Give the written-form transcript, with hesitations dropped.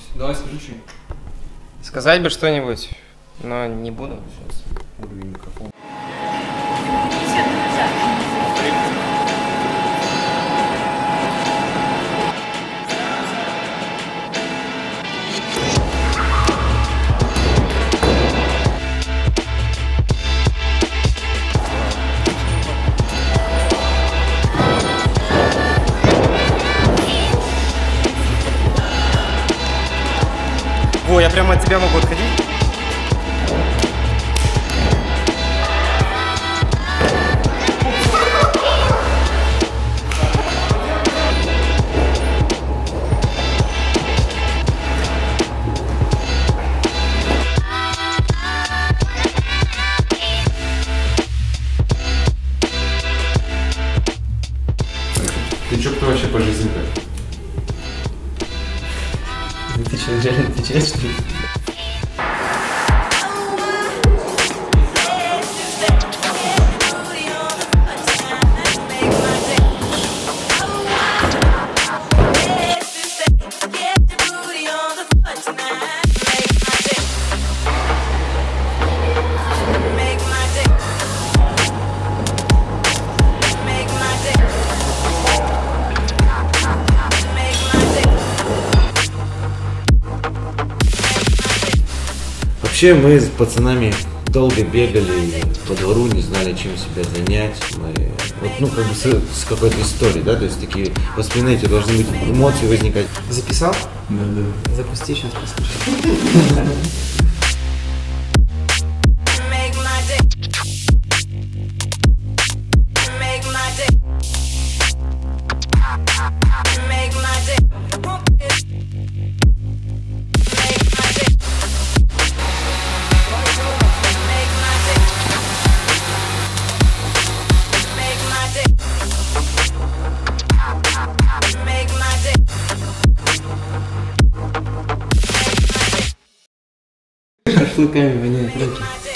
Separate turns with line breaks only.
Давай скажи что.
Сказать бы что-нибудь, но не буду.
Сейчас уровень микрофона.
О, я прямо от тебя могу отходить?
Ты чё, кто вообще по жизни-то?
Ты что, реально отвечаешь, что ли?
Вообще мы с пацанами долго бегали по двору, не знали, чем себя занять. Мы, вот, ну, как бы с какой-то историей, да, то есть такие воспоминания должны быть, эмоции возникать.
Записал?
Да.
Запусти, сейчас послушай. Шашлыками воняет руки.